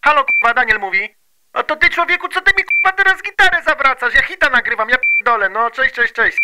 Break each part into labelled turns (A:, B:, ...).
A: Halo, kurwa, Daniel mówi. A to ty, człowieku, co ty mi, kurwa, teraz gitarę zawracasz? Ja hita nagrywam, ja p***dolę, no, cześć, cześć, cześć.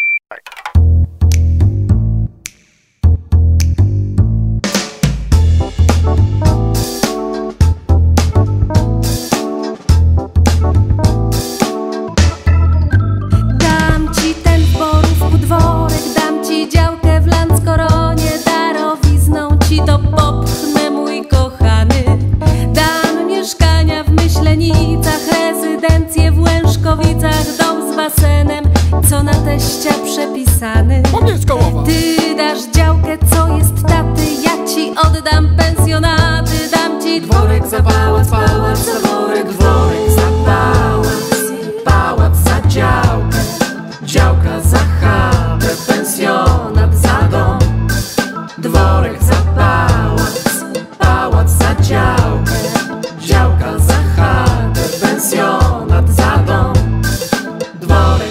B: Dam ci ten w Borówku dworek, dam ci działkę w Lanskoronie, darowizną ci to popchnę, mój kochany. Dam mieszkania w Myślenicach, rezydencję w Łężkowicach, dom z basenem, co na teścia przepisany. Ty dasz działkę, co jest taty, ja ci oddam pensjonaty. Dam ci dworek za pałac, pałac za dworek, dworek za pałac, pałac za działkę, działka za chatę, pensjonat za dom. Dworek za pałac, pałac za działkę, działka za chatę, pensjonat za dom. Dworek,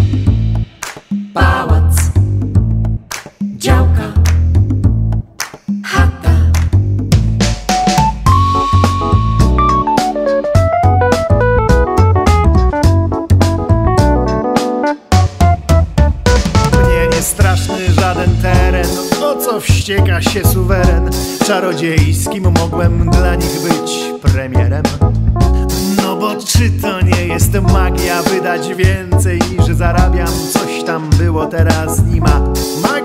B: pałac, działka, chata.
C: Mnie nie straszny żaden teren, o co wścieka się suweren. Czarodziejskim mogłem dla nich być premierem. No bo czy to nie jest magia, wydać więcej niż zarabiam? Coś tam było, teraz nie ma.